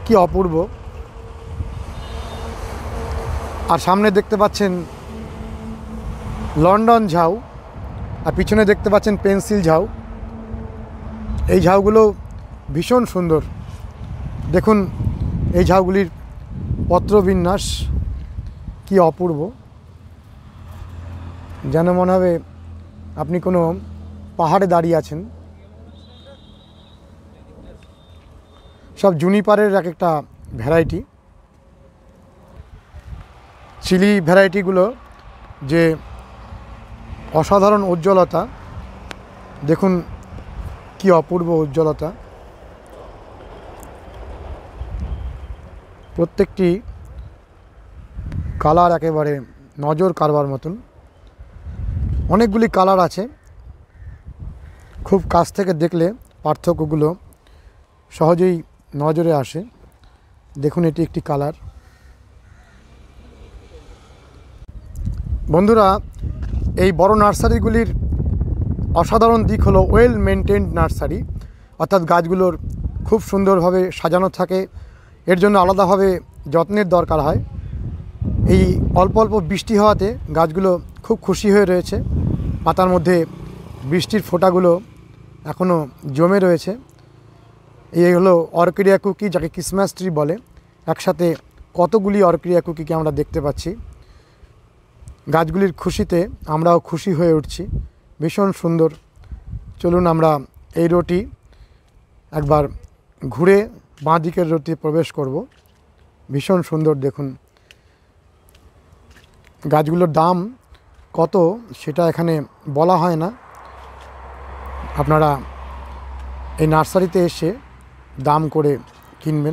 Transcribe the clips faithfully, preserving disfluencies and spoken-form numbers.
কি অপূর্ব। আর সামনে দেখতে পাচ্ছেন লন্ডন ঝাউ, আর পিছনে দেখতে পাচ্ছেন পেন্সিল ঝাউ। এই ঝাউগুলো ভীষণ সুন্দর। দেখুন এই ঝাউগুলির পত্রবিন্যাস কি অপূর্ব, যেন মনে হবে আপনি কোনো পাহাড়ে দাঁড়িয়ে আছেন। সব জুনিপারের এক একটা ভ্যারাইটি। চিলি ভ্যারাইটিগুলো যে অসাধারণ উজ্জ্বলতা, দেখুন কি অপূর্ব উজ্জ্বলতা। প্রত্যেকটি কালার একেবারে নজর কাড়বার মতন। অনেকগুলি কালার আছে, খুব কাছ থেকে দেখলে পার্থক্যগুলো সহজেই নজরে আসে। দেখুন এটি একটি কালার। বন্ধুরা, এই বড় নার্সারিগুলির অসাধারণ দিক হলো ওয়েল মেনটেন্ড নার্সারি, অর্থাৎ গাছগুলোর খুব সুন্দরভাবে সাজানো থাকে। এর জন্য আলাদাভাবে যত্নের দরকার হয়। এই অল্প অল্প বৃষ্টি হওয়াতে গাছগুলো খুব খুশি হয়ে রয়েছে। পাতার মধ্যে বৃষ্টির ফোঁটাগুলো এখনও জমে রয়েছে। এই হলো অর্কিডিয়া কুকি, যাকে ক্রিসমাস ট্রি বলে। একসাথে কতগুলি অর্কিডিয়া কুকিকে আমরা দেখতে পাচ্ছি। গাছগুলির খুশিতে আমরাও খুশি হয়ে উঠছি। ভীষণ সুন্দর। চলুন আমরা এই রোটি একবার ঘুরে বাঁ দিকের রোটি প্রবেশ করব। ভীষণ সুন্দর। দেখুন গাছগুলোর দাম কত সেটা এখানে বলা হয় না। আপনারা এই নার্সারিতে এসে দাম করে কিনবেন।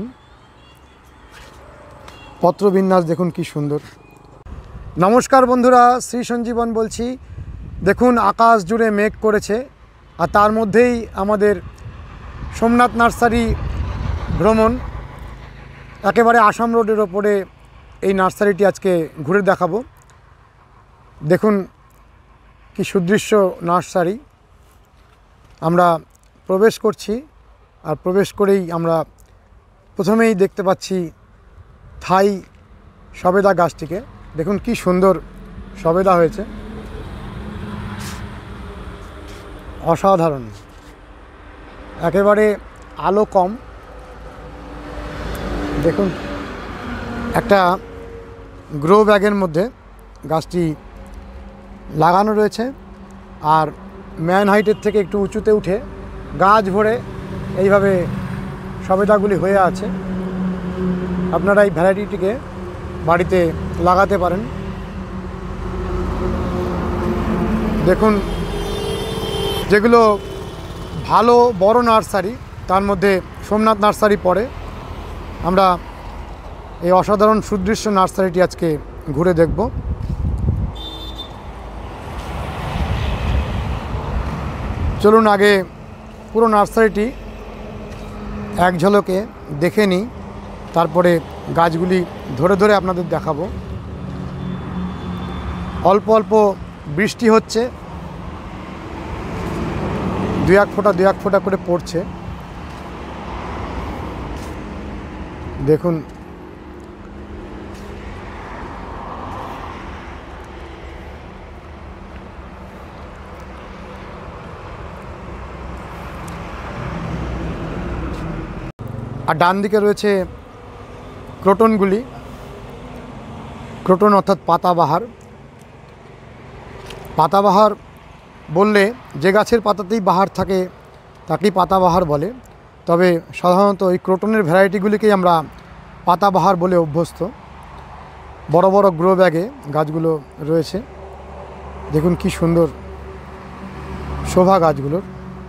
পত্রবিন্যাস দেখুন কি সুন্দর। নমস্কার বন্ধুরা, শ্রী সঞ্জীবন বলছি। দেখুন আকাশ জুড়ে মেঘ করেছে, আর তার মধ্যেই আমাদের সোমনাথ নার্সারি ভ্রমণ। একেবারে আসাম রোডের ওপরে এই নার্সারিটি আজকে ঘুরে দেখাবো। দেখুন কি সুদৃশ্য নার্সারি। আমরা প্রবেশ করছি, আর প্রবেশ করেই আমরা প্রথমেই দেখতে পাচ্ছি থাই সবেদা গাছটিকে। দেখুন কি সুন্দর সবেদা হয়েছে, অসাধারণ। একেবারে আলো কম। দেখুন একটা গ্রো ব্যাগের মধ্যে গাছটি লাগানো রয়েছে, আর ম্যান হাইটের থেকে একটু উঁচুতে উঠে গাছ ভরে এইভাবে সবেদাগুলি হয়ে আছে। আপনারা এই ভ্যারাইটিটিকে বাড়িতে লাগাতে পারেন। দেখুন যেগুলো ভালো বড় নার্সারি, তার মধ্যে সোমনাথ নার্সারি পড়ে। আমরা এই অসাধারণ সুদৃশ্য নার্সারিটি আজকে ঘুরে দেখব। চলুন আগে পুরো নার্সারিটি এক ঝলকে দেখে নিই, তারপরে গাছগুলি ধরে ধরে আপনাদের দেখাবো। অল্প অল্প বৃষ্টি হচ্ছে, দু এক ফোঁটা দু এক ফোঁটা করে পড়ছে। দেখুন আর ডান দিকে রয়েছে ক্রোটনগুলি। ক্রোটন অর্থাৎ পাতাবাহার। পাতাবাহার বললে যে গাছের পাতাতেই বাহার থাকে তাকেই পাতাবাহার বলে। তবে সাধারণত এই ক্রোটনের ভ্যারাইটিগুলিকেই আমরা পাতাবাহার বলে অভ্যস্ত। বড় বড় গ্রো ব্যাগে গাছগুলো রয়েছে। দেখুন কি সুন্দর শোভা গাছগুলোর।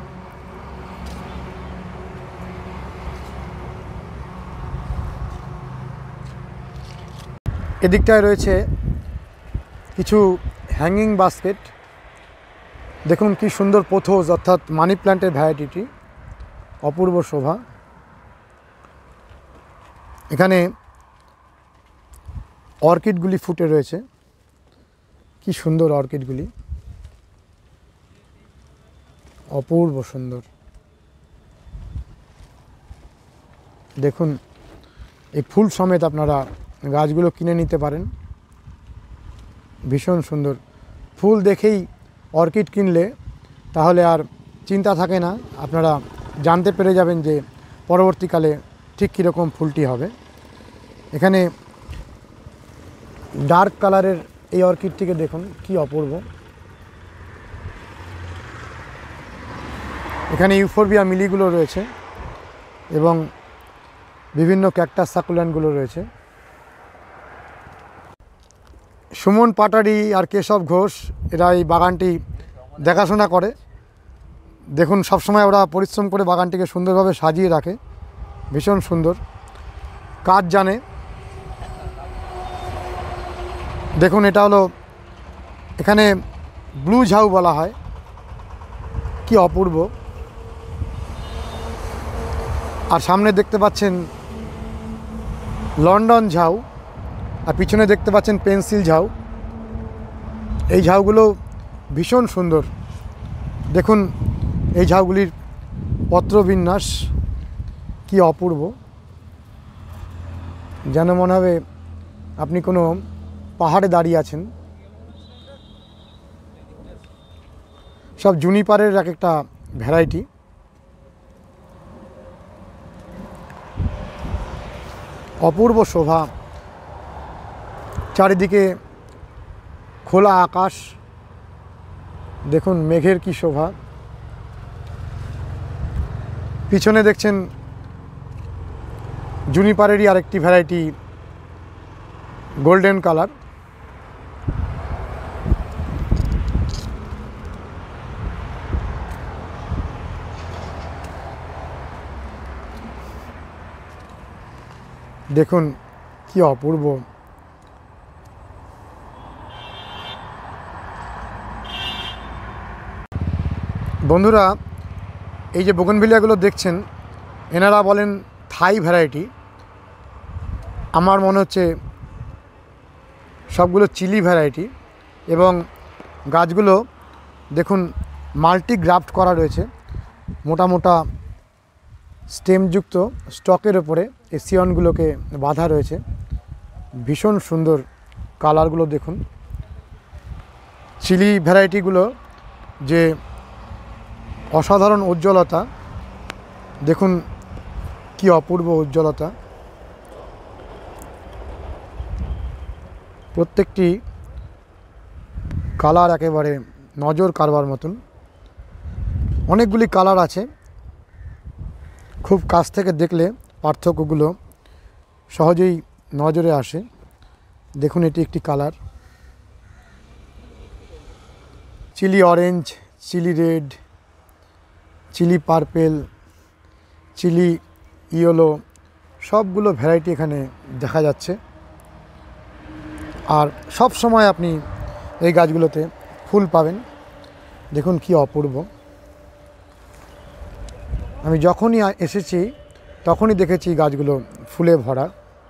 এদিকটায় রয়েছে কিছু হ্যাঙ্গিং বাস্কেট। দেখুন কি সুন্দর পোথোস অর্থাৎ মানি প্ল্যান্টের ভ্যারাইটিটি, অপূর্ব শোভা। এখানে অর্কিডগুলি ফুটে রয়েছে, কি সুন্দর অর্কিডগুলি, অপূর্ব সুন্দর। দেখুন এই ফুল সমেত আপনারা গাছগুলো কিনে নিতে পারেন। ভীষণ সুন্দর ফুল দেখেই অর্কিড কিনলে তাহলে আর চিন্তা থাকে না, আপনারা জানতে পেরে যাবেন যে পরবর্তীকালে ঠিক কীরকম ফুলটি হবে। এখানে ডার্ক কালারের এই অর্কিডটিকে দেখুন কি অপূর্ব। এখানে ইউফোরবিয়া মিলিগুলো রয়েছে এবং বিভিন্ন ক্যাকটাস সাকুল্যান্টগুলো রয়েছে। সুমন পাটারি আর কেশব ঘোষ এরা এই বাগানটি দেখাশোনা করে। দেখুন সবসময় ওরা পরিশ্রম করে বাগানটিকে সুন্দরভাবে সাজিয়ে রাখে, ভীষণ সুন্দর কাজ জানে। দেখুন এটা হলো, এখানে ব্লু ঝাউ বলা হয়, কি অপূর্ব। আর সামনে দেখতে পাচ্ছেন লন্ডন ঝাউ, আর পিছনে দেখতে পাচ্ছেন পেন্সিল ঝাউ। এই ঝাউগুলো ভীষণ সুন্দর। দেখুন এই ঝাউগুলির পত্রবিন্যাস কি অপূর্ব, যেন মনে হবে আপনি কোনো পাহাড়ে দাঁড়িয়ে আছেন। সব জুনিপারের এক একটা ভ্যারাইটি। অপূর্ব শোভা, চারিদিকে খোলা আকাশ, দেখুন মেঘের কি শোভা। পিছনে দেখছেন জুনিপারেরই আরেকটি ভ্যারাইটি গোল্ডেন কালার। দেখুন কি অপূর্ব। বন্ধুরা এই যে বোগনভিলিয়াগুলো দেখছেন এনারা বলেন থাই ভ্যারাইটি, আমার মনে হচ্ছে সবগুলো চিলি ভ্যারাইটি। এবং গাছগুলো দেখুন মাল্টি গ্রাফট করা রয়েছে, মোটা মোটা স্টেমযুক্ত স্টকের ওপরে এই সিয়নগুলোকে বাঁধা রয়েছে। ভীষণ সুন্দর কালারগুলো দেখুন। চিলি ভ্যারাইটিগুলো যে অসাধারণ উজ্জ্বলতা, দেখুন কি অপূর্ব উজ্জ্বলতা। প্রত্যেকটি কালার একেবারে নজর কাড়বার মতন। অনেকগুলি কালার আছে, খুব কাছ থেকে দেখলে পার্থক্যগুলো সহজেই নজরে আসে। দেখুন এটি একটি colour, chilli orange, chilli red, chilli purple, chilli yellow, সবগুলো ভ্যারাইটি এখানে দেখা যাচ্ছে। আর সব সময় আপনি এই গাছগুলোতে ফুল পাবেন। দেখুন কি অপূর্ব। আমি যখনই এসেছি তখনই দেখেছি গাছগুলো ফুলে ভরা।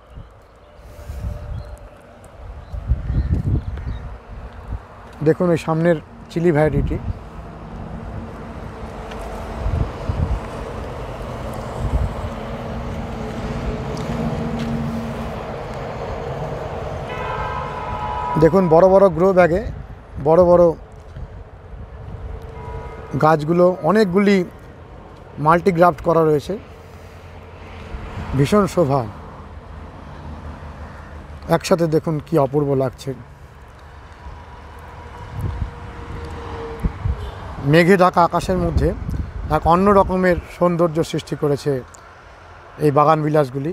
দেখুন এই সামনের চিলি ভ্যারাইটিটি, দেখুন বড় বড় গ্রো ব্যাগে বড় বড় গাছগুলো, অনেকগুলি মাল্টিগ্রাফট করা রয়েছে, ভীষণ শোভা। একসাথে দেখুন কি অপূর্ব লাগছে। মেঘে ঢাকা আকাশের মধ্যে এক অন্য রকমের সৌন্দর্য সৃষ্টি করেছে এই বাগান বিলাসগুলি।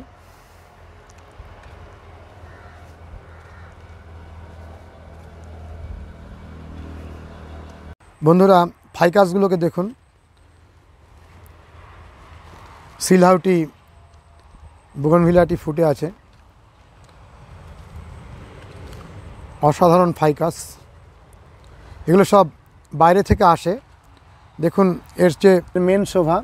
বন্ধুরা ফাইকাসগুলোকে দেখুন, সিলহাউটি বোগনভিলিয়াটি ফুটে আছে, অসাধারণ ফাইকাস। এগুলো সব বাইরে থেকে আসে। দেখুন এর যে মেন শোভা,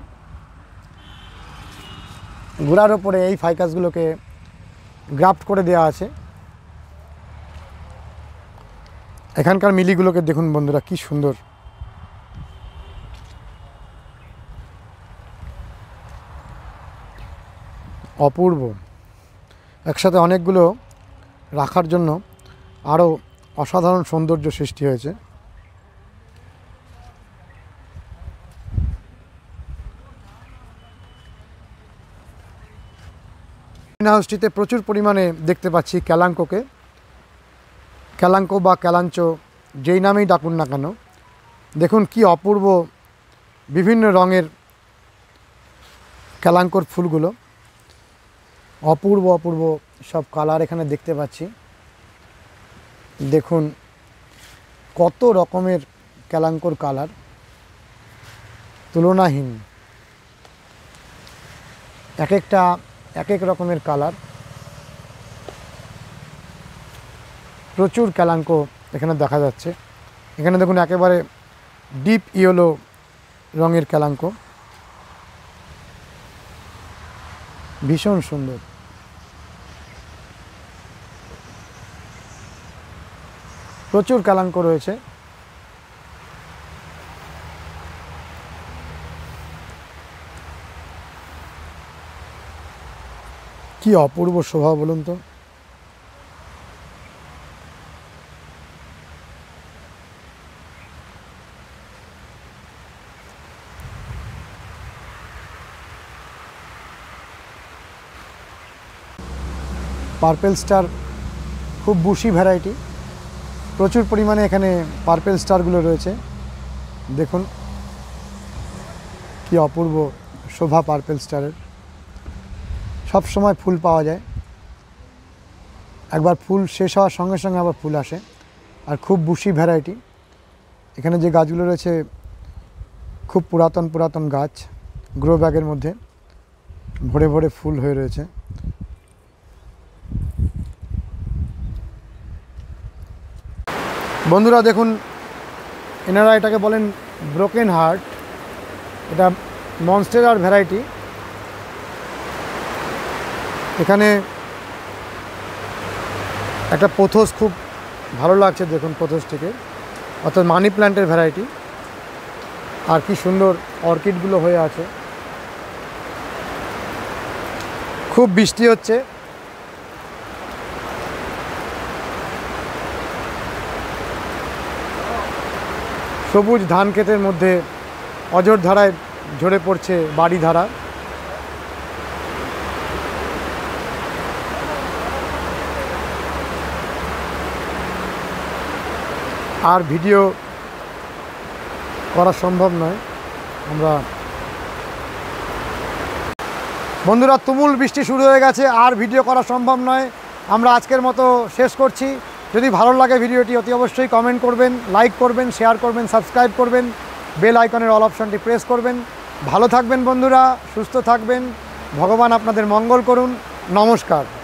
গোড়ার ওপরে এই ফাইকাসগুলোকে গ্রাফট করে দেওয়া আছে। এখানকার মিলিগুলোকে দেখুন বন্ধুরা কি সুন্দর। অপূর্ব। একসাথে অনেকগুলো রাখার জন্য আরও অসাধারণ সৌন্দর্য সৃষ্টি হয়েছে। গ্রিন হাউসটিতে প্রচুর পরিমাণে দেখতে পাচ্ছি ক্যালাঙ্কোকে। ক্যালাঙ্কো বা ক্যালাঞ্চো যেই নামেই ডাকুন না কেন, দেখুন কি অপূর্ব বিভিন্ন রঙের ক্যালাঙ্কোর ফুলগুলো, অপূর্ব অপূর্ব সব কালার এখানে দেখতে পাচ্ছি। দেখুন কত রকমের ক্যালাঙ্কোর কালার, তুলনাহীন। এক একটা এক এক রকমের কালার, প্রচুর ক্যালাঙ্কো এখানে দেখা যাচ্ছে। এখানে দেখুন একেবারে ডিপ ইয়েলো রঙের ক্যালাঙ্কো, ভীষণ সুন্দর। প্রচুর ক্যালাঙ্কো রয়েছে। কি অপূর্ব শোভা বলুন তো। পার্পেল স্টার খুব বুশি ভ্যারাইটি, প্রচুর পরিমাণে এখানে পার্পেল স্টারগুলো রয়েছে। দেখুন কি অপূর্ব শোভা পার্পেল স্টারের। সব সময় ফুল পাওয়া যায়, একবার ফুল শেষ হওয়ার সঙ্গে সঙ্গে আবার ফুল আসে, আর খুব বুশি ভ্যারাইটি। এখানে যে গাছগুলো রয়েছে খুব পুরাতন পুরাতন গাছ, গ্রো ব্যাগের মধ্যে ভরে ভরে ফুল হয়ে রয়েছে। বন্ধুরা দেখুন, এনারা এটাকে বলেন ব্রোকেন হার্ট। এটা মনস্টেরার ভ্যারাইটি। এখানে একটা পোথোস খুব ভালো লাগছে, দেখুন পোথোসটিকে, অর্থাৎ মানি প্ল্যান্টের ভ্যারাইটি। আর কি সুন্দর অর্কিডগুলো হয়ে আছে। খুব বৃষ্টি হচ্ছে, সবুজ ধান ক্ষেতের মধ্যে অঝোর ধারায় ঝরে পড়ছে বাড়ি ধারা। আর ভিডিও করা সম্ভব নয়। আমরা বন্ধুরা তুমুল বৃষ্টি শুরু হয়ে গেছে, আর ভিডিও করা সম্ভব নয়। আমরা আজকের মতো শেষ করছি। যদি ভালো লাগে ভিডিওটি অতি অবশ্যই কমেন্ট করবেন, লাইক করবেন, শেয়ার করবেন, সাবস্ক্রাইব করবেন, বেল আইকনের অল অপশনটি প্রেস করবেন। ভালো থাকবেন বন্ধুরা, সুস্থ থাকবেন, ভগবান আপনাদের মঙ্গল করুন। নমস্কার।